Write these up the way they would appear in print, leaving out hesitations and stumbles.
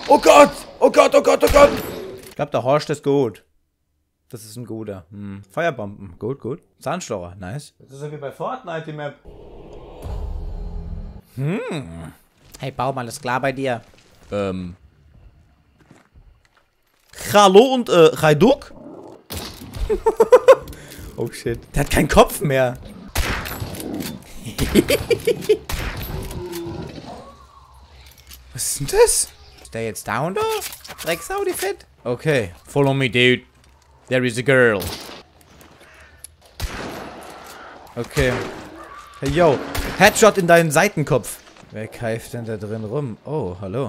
Oh Gott! Oh Gott, oh Gott, oh Gott! Ich glaube, der Horst ist gut. Das ist ein guter. Feuerbomben. Gut, gut. Zahnstocher. Nice. Das ist ja wie bei Fortnite, die Map. Hey, Baum, alles klar bei dir? Hallo und, Hajduk? Oh shit. Der hat keinen Kopf mehr. Was ist denn das? Ist der jetzt down da? Drecksau, die Fett? Okay. Follow me, dude. There is a girl. Okay. Hey, yo. Headshot in deinen Seitenkopf. Wer keift denn da drin rum? Oh, hallo.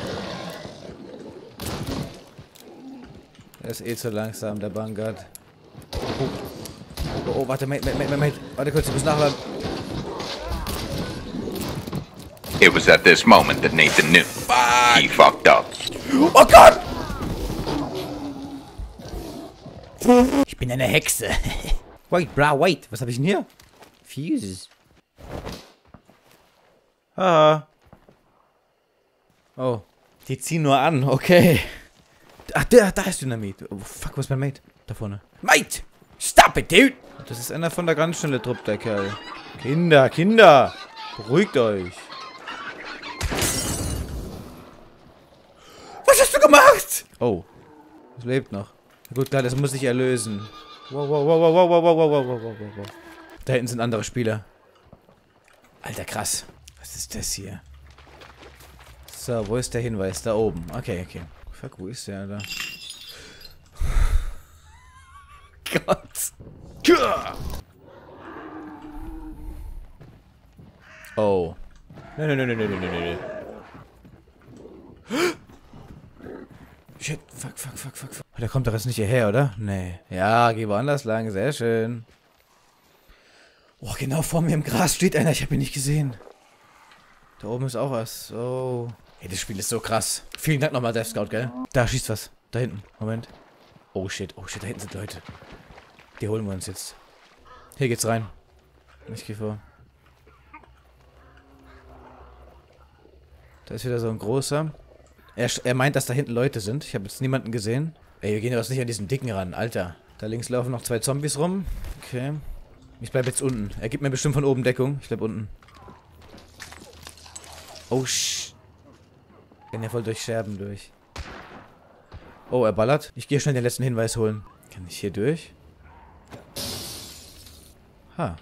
Er ist eh zu langsam, der Vanguard. Oh, warte, Mate. Warte kurz, ich muss nachladen. It was at this moment that Nathan knew. Fuck. He fucked up. Oh Gott! Ich bin eine Hexe. Wait, bra, wait. Was habe ich denn hier? Fuses. Ah. Oh. Die ziehen nur an, okay. Ach, da ist Dynamit. Oh, fuck, was ist mein Mate? Da vorne. Mate! Stop it, dude! Das ist einer von der ganz schnelle Truppe, der Kerl. Kinder! Beruhigt euch. Was hast du gemacht? Oh. Es lebt noch. Gut, klar, das muss ich erlösen. Wow. Da hinten sind andere Spieler. Alter, krass. Was ist das hier? So, wo ist der Hinweis? Da oben. Okay. Fuck, wo ist der, Alter? Gott. Oh. Nee. Shit, fuck. Der kommt doch jetzt nicht hierher, oder? Nee. Ja, geh woanders lang, sehr schön. Oh, genau vor mir im Gras steht einer, ich habe ihn nicht gesehen. Da oben ist auch was. Oh. Hey, das Spiel ist so krass. Vielen Dank nochmal, Death Scout, gell? Da schießt was. Da hinten. Moment. Oh shit, da hinten sind Leute. Die holen wir uns jetzt. Hier geht's rein. Ich geh vor. Da ist wieder so ein großer. Er meint, dass da hinten Leute sind. Ich habe jetzt niemanden gesehen. Ey, wir gehen ja nicht an diesen Dicken ran, Alter. Da links laufen noch 2 Zombies rum. Okay. Ich bleib jetzt unten. Er gibt mir bestimmt von oben Deckung. Ich bleib unten. Oh, Ich bin ja voll durch Scherben durch. Oh, er ballert. Ich gehe schnell den letzten Hinweis holen. Kann ich hier durch? Ha.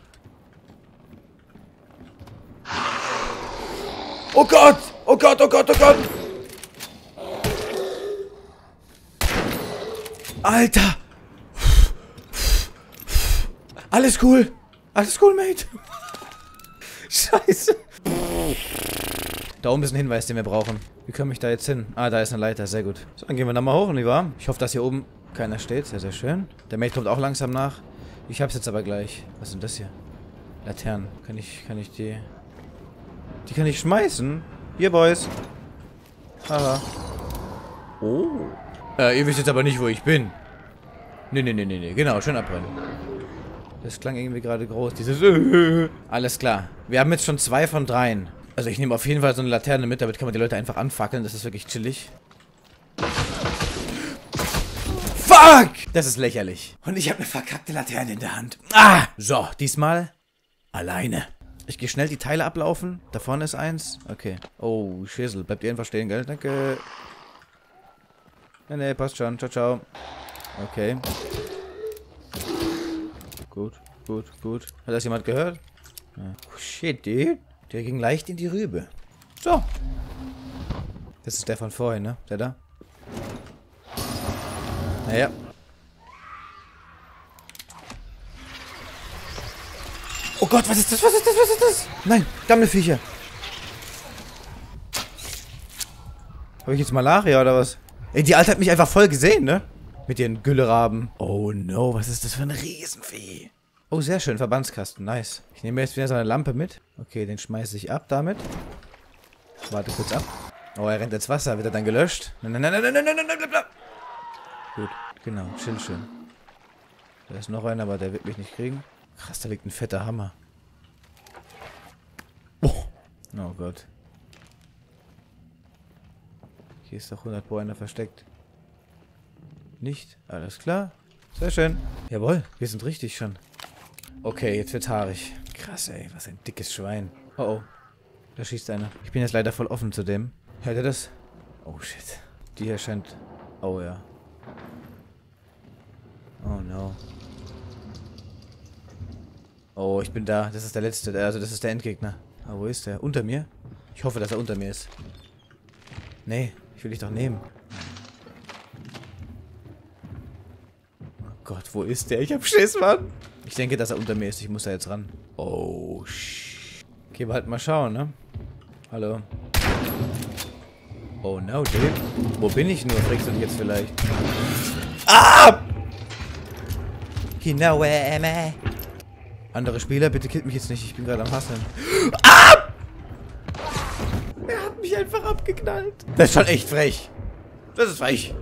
Oh Gott! Oh Gott! Alter! Alles cool, Mate. Scheiße. Da oben ist ein Hinweis, den wir brauchen. Wie komme ich da jetzt hin? Ah, da ist eine Leiter, sehr gut. So, dann gehen wir da mal hoch, nicht wahr? Ich hoffe, dass hier oben keiner steht. Sehr, sehr schön. Der Mate kommt auch langsam nach. Ich hab's jetzt aber gleich. Was ist denn das hier? Laternen. Kann ich die... Die kann ich schmeißen? Hier, Boys. Haha. Oh. Ihr wisst jetzt aber nicht, wo ich bin. Nee. Genau, schön abbrennen. Das klang irgendwie gerade groß. Dieses... Alles klar. Wir haben jetzt schon 2 von 3. Also ich nehme auf jeden Fall so eine Laterne mit, damit kann man die Leute einfach anfackeln. Das ist wirklich chillig. Fuck! Das ist lächerlich. Und ich habe eine verkackte Laterne in der Hand. Ah! So, diesmal alleine. Ich gehe schnell die Teile ablaufen. Da vorne ist eins. Okay. Oh, Schissel. Bleibt ihr einfach stehen, gell? Danke. Nee, passt schon. Ciao. Okay. Gut. Hat das jemand gehört? Ja. Oh, shit, dude. Der ging leicht in die Rübe. So. Das ist der von vorhin, ne? Der da. Naja. Oh Gott, was ist das? Nein, Gammelviecher. Habe ich jetzt Malaria oder was? Ey, die Alte hat mich einfach voll gesehen, ne? Mit ihren Gülleraben. Oh no, was ist das für ein Riesenvieh? Oh, sehr schön, Verbandskasten, nice. Ich nehme jetzt wieder so eine Lampe mit. Okay, den schmeiße ich ab damit. Warte kurz ab. Oh, er rennt ins Wasser. Wird er dann gelöscht? Nein. Gut, genau, schön. Da ist noch einer, aber der wird mich nicht kriegen. Krass, da liegt ein fetter Hammer. Oh Gott. Hier ist doch 100 Pro einer versteckt. Nicht? Alles klar. Sehr schön. Jawohl, wir sind richtig schon. Okay, jetzt wird's haarig. Krass, ey. Was ein dickes Schwein. Oh, oh. Da schießt einer. Ich bin jetzt leider voll offen zu dem. Hört ihr das? Oh, shit. Die hier scheint... Oh, ja. Oh, no. Oh, ich bin da. Das ist der letzte. Also, das ist der Endgegner. Ah, wo ist der? Unter mir? Ich hoffe, dass er unter mir ist. Nee, ich will dich doch nehmen. Oh Gott, wo ist der? Ich hab Schiss, Mann. Ich denke, dass er unter mir ist. Ich muss da jetzt ran. Oh, okay, wir halt mal schauen, ne? Hallo. Oh no, dude. Wo bin ich nur? Fragst du dich jetzt vielleicht? Ah! You know where am I? Andere Spieler, bitte killt mich jetzt nicht. Ich bin gerade am Hasseln. Ah! Er hat mich einfach abgeknallt. Das ist schon echt frech. Das ist frech.